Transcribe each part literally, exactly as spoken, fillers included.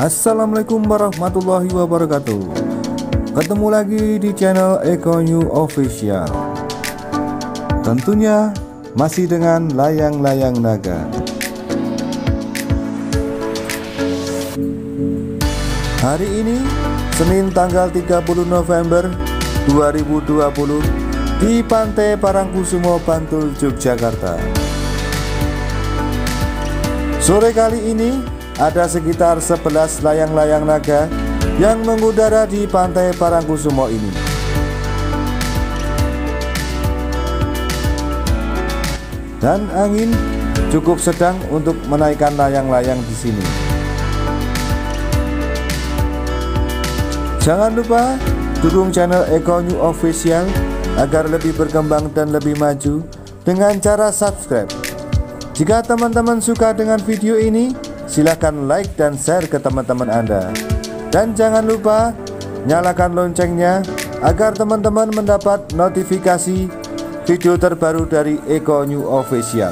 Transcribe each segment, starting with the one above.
Assalamualaikum warahmatullahi wabarakatuh. Ketemu lagi di channel Eko New Official. Tentunya masih dengan layang-layang naga. Hari ini Senin tanggal tiga puluh November dua ribu dua puluh di Pantai Parangkusumo, Bantul, Yogyakarta. Sore kali ini ada sekitar sebelas layang-layang naga yang mengudara di Pantai Parangkusumo ini. Dan angin cukup sedang untuk menaikkan layang-layang di sini. Jangan lupa dukung channel Eko New Official agar lebih berkembang dan lebih maju dengan cara subscribe. Jika teman-teman suka dengan video ini, silahkan like dan share ke teman-teman Anda. Dan jangan lupa nyalakan loncengnya agar teman-teman mendapat notifikasi video terbaru dari Eko New Official.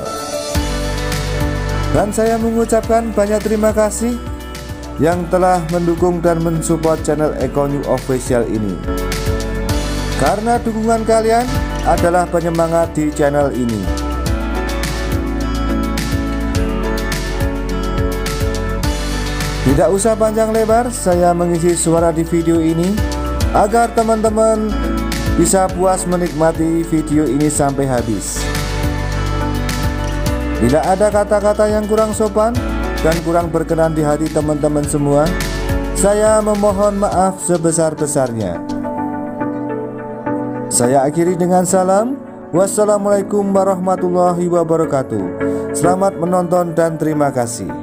Dan saya mengucapkan banyak terima kasih yang telah mendukung dan mensupport channel Eko New Official ini. Karena dukungan kalian adalah penyemangat di channel ini. Tidak usah panjang lebar, saya mengisi suara di video ini agar teman-teman bisa puas menikmati video ini sampai habis. Bila ada kata-kata yang kurang sopan dan kurang berkenan di hati teman-teman semua, saya memohon maaf sebesar-besarnya. Saya akhiri dengan salam. Wassalamualaikum warahmatullahi wabarakatuh. Selamat menonton dan terima kasih.